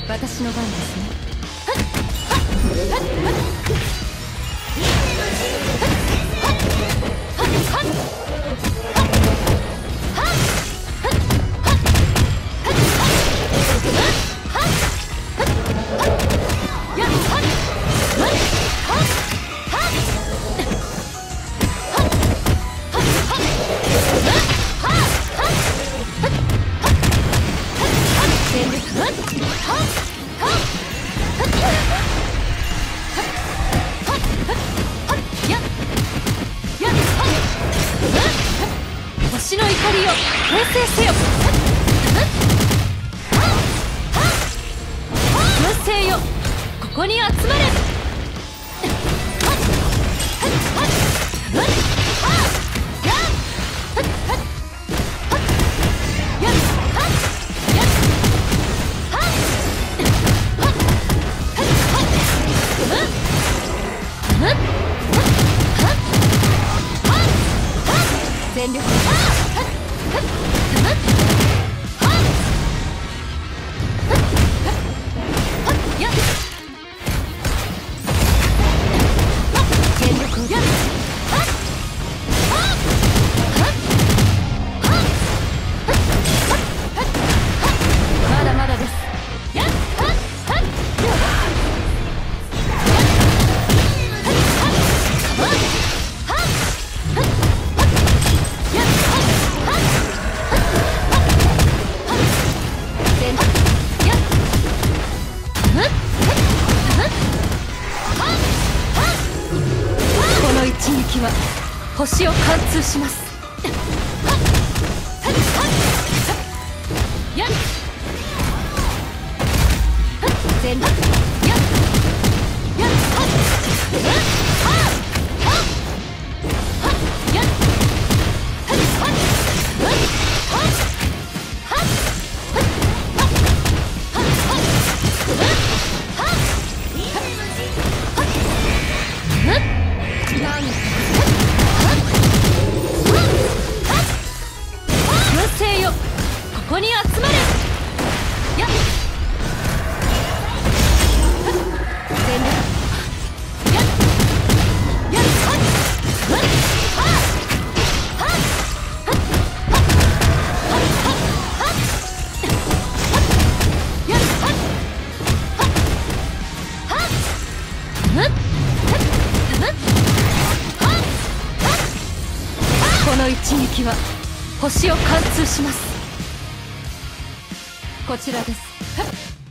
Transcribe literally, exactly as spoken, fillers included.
私の番ですね。星の怒りを形成せよ。群星よ、ここに集まれ。全力まだまだです。この一撃は星を貫通します。全力群星よ、ここに集まれ。やっ全力やっやっはっはっはっはっはっはっやっはっはっはっはっこの一撃は星を貫通します。こちらです。